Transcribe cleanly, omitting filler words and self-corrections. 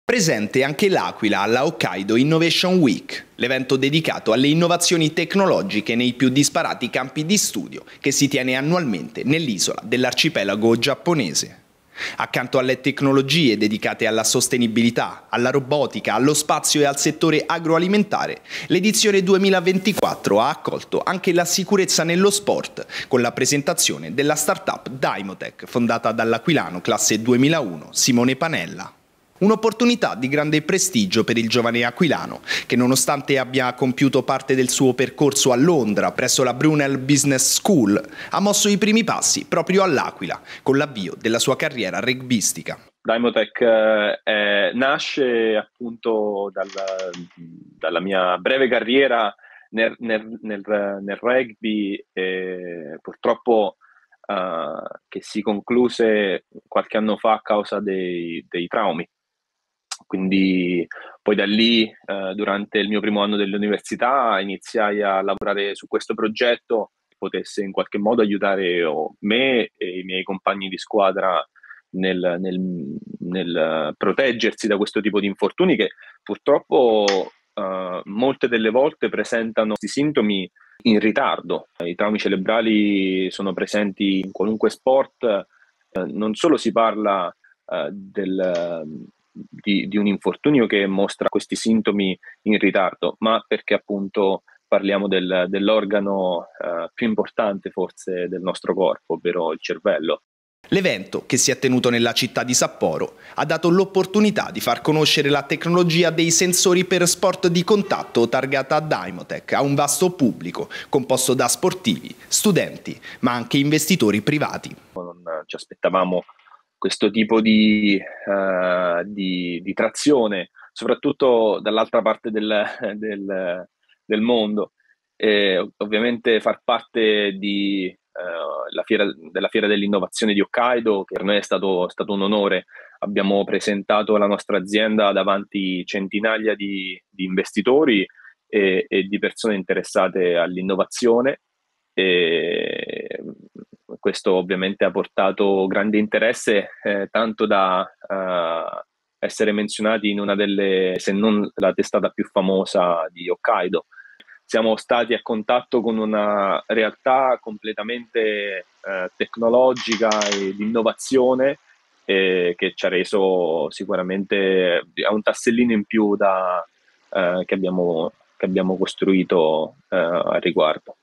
Presente anche l'Aquila alla Hokkaido Innovation Week, l'evento dedicato alle innovazioni tecnologiche nei più disparati campi di studio che si tiene annualmente nell'isola dell'arcipelago giapponese. Accanto alle tecnologie dedicate alla sostenibilità, alla robotica, allo spazio e al settore agroalimentare, l'edizione 2024 ha accolto anche la sicurezza nello sport, con la presentazione della startup Dymotech, fondata dall'aquilano classe 2001 Simone Panella. Un'opportunità di grande prestigio per il giovane aquilano, che nonostante abbia compiuto parte del suo percorso a Londra presso la Brunel Business School, ha mosso i primi passi proprio all'Aquila, con l'avvio della sua carriera rugbistica. Dymotech nasce appunto dalla mia breve carriera nel rugby, purtroppo che si concluse qualche anno fa a causa dei traumi. Quindi poi da lì, durante il mio primo anno dell'università, iniziai a lavorare su questo progetto che potesse in qualche modo aiutare me e i miei compagni di squadra nel proteggersi da questo tipo di infortuni che purtroppo molte delle volte presentano questi sintomi in ritardo. I traumi cerebrali sono presenti in qualunque sport, non solo si parla di un infortunio che mostra questi sintomi in ritardo, ma perché appunto parliamo dell'organo più importante forse del nostro corpo, ovvero il cervello. L'evento, che si è tenuto nella città di Sapporo, ha dato l'opportunità di far conoscere la tecnologia dei sensori per sport di contatto targata a Dymotech a un vasto pubblico, composto da sportivi, studenti, ma anche investitori privati. Non ci aspettavamo questo tipo di trazione, soprattutto dall'altra parte del mondo. E ovviamente far parte della Fiera dell'Innovazione di Hokkaido, che per noi è stato un onore. Abbiamo presentato la nostra azienda davanti centinaia di investitori e di persone interessate all'innovazione. E questo ovviamente ha portato grande interesse, tanto da essere menzionati in una delle, se non la testata più famosa di Hokkaido. Siamo stati a contatto con una realtà completamente tecnologica e di innovazione che ci ha reso sicuramente un tassellino in più che abbiamo costruito al riguardo.